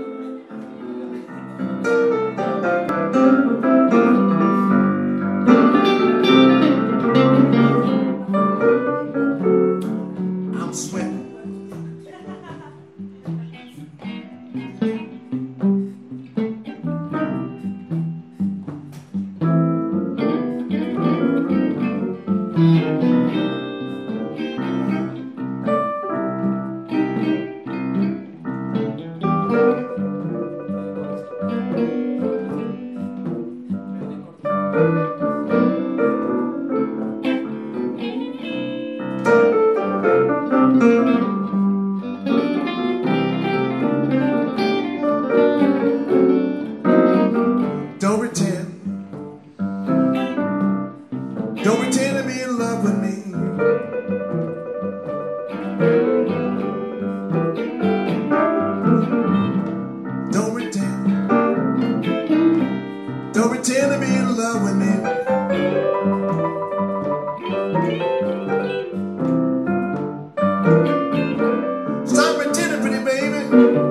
I'm sweating. Don't pretend to be in love with me. Don't pretend to be in love with me. Stop pretending, pretty baby.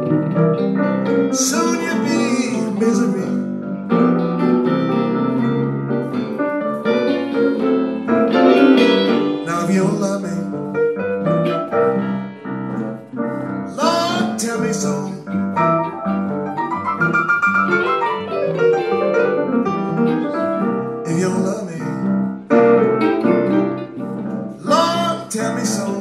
Soon you'll be in misery. Now if you don't love me, Lord, tell me so. If you don't love me, Lord, tell me so.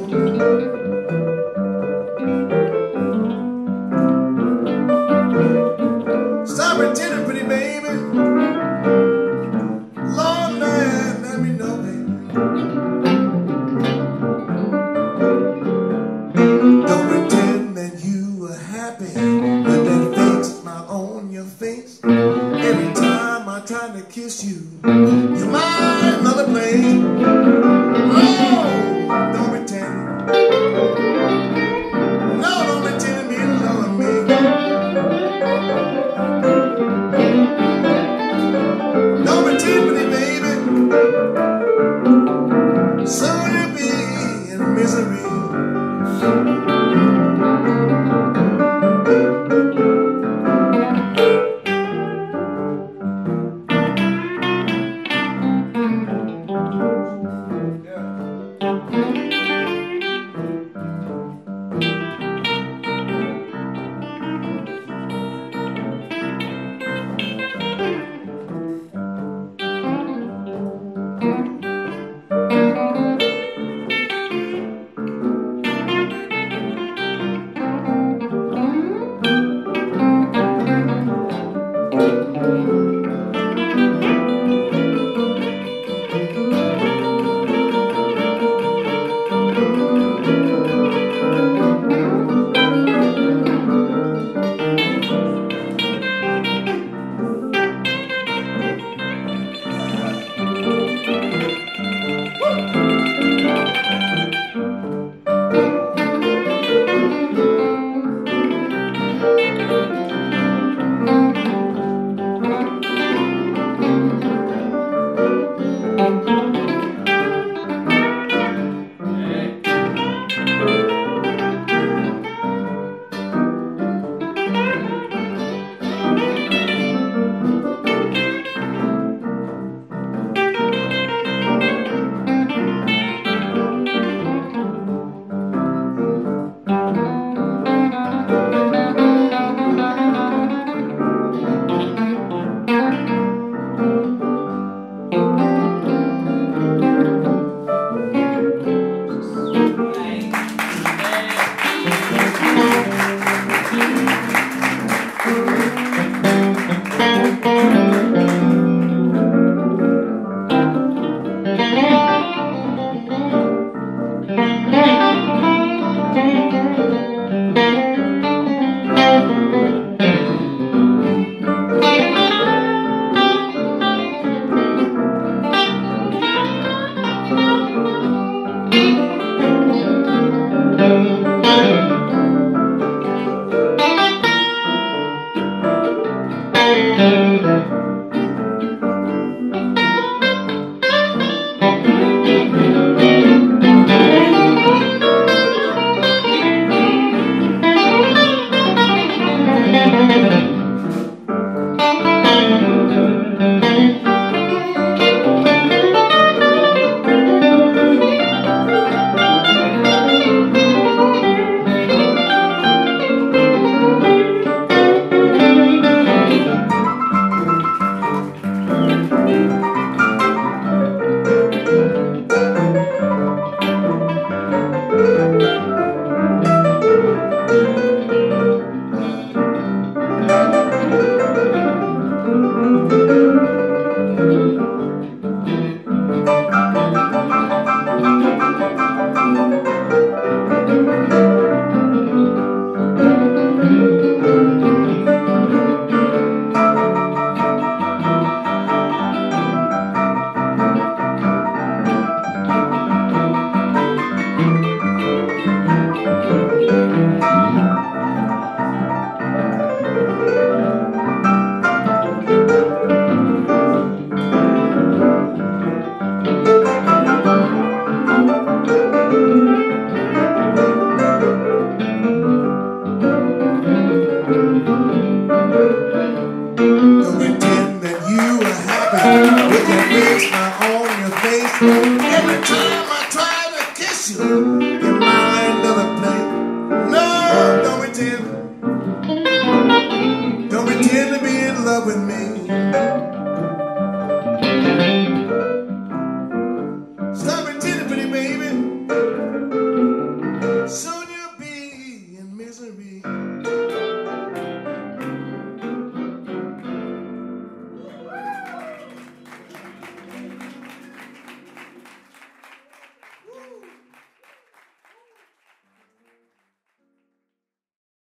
Stop pretending, pretty baby. Lord, man, let me know, baby. Don't pretend that you are happy with that fake smile on your face. Every time I try to kiss you,